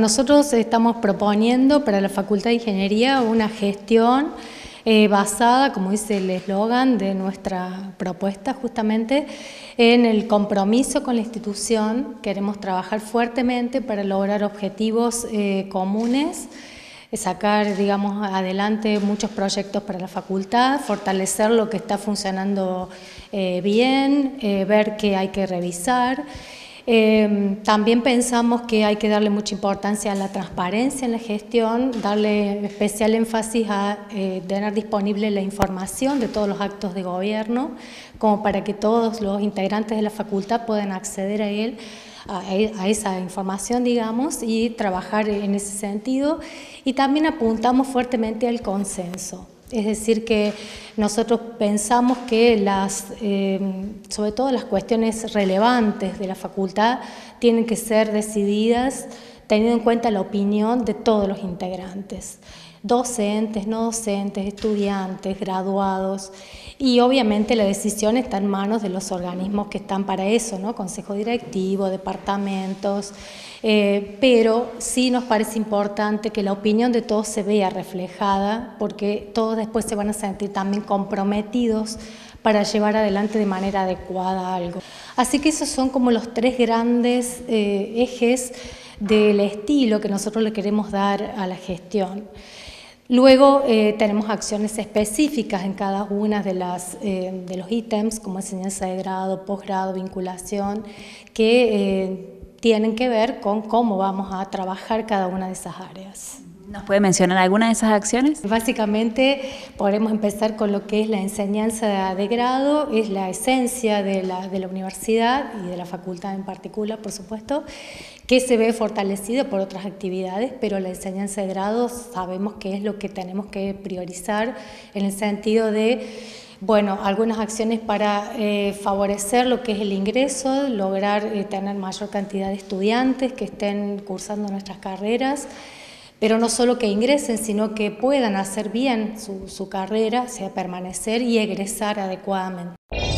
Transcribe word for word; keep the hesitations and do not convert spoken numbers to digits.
Nosotros estamos proponiendo para la Facultad de Ingeniería una gestión eh, basada, como dice el eslogan de nuestra propuesta, justamente en el compromiso con la institución. Queremos trabajar fuertemente para lograr objetivos eh, comunes, sacar, digamos, adelante muchos proyectos para la facultad, fortalecer lo que está funcionando eh, bien, eh, ver qué hay que revisar. Eh, también pensamos que hay que darle mucha importancia a la transparencia en la gestión, darle especial énfasis a eh, tener disponible la información de todos los actos de gobierno, como para que todos los integrantes de la facultad puedan acceder a él, a, a esa información, digamos, y trabajar en ese sentido. Y también apuntamos fuertemente al consenso. Es decir, que nosotros pensamos que las, eh, sobre todo las cuestiones relevantes de la facultad tienen que ser decididas teniendo en cuenta la opinión de todos los integrantes, docentes, no docentes, estudiantes, graduados, y obviamente la decisión está en manos de los organismos que están para eso, ¿no? Consejo directivo, departamentos, eh, pero sí nos parece importante que la opinión de todos se vea reflejada, porque todos después se van a sentir también comprometidos para llevar adelante de manera adecuada algo. Así que esos son como los tres grandes eh, ejes del estilo que nosotros le queremos dar a la gestión. Luego eh, tenemos acciones específicas en cada una de, las, eh, de los ítems, como enseñanza de grado, posgrado, vinculación, que eh, tienen que ver con cómo vamos a trabajar cada una de esas áreas. ¿Nos puede mencionar alguna de esas acciones? Básicamente podemos empezar con lo que es la enseñanza de grado, es la esencia de la, de la universidad y de la facultad en particular, por supuesto, que se ve fortalecida por otras actividades, pero la enseñanza de grado sabemos que es lo que tenemos que priorizar en el sentido de, bueno, algunas acciones para eh, favorecer lo que es el ingreso, lograr eh, tener mayor cantidad de estudiantes que estén cursando nuestras carreras, pero no solo que ingresen, sino que puedan hacer bien su, su carrera, o sea, permanecer y egresar adecuadamente.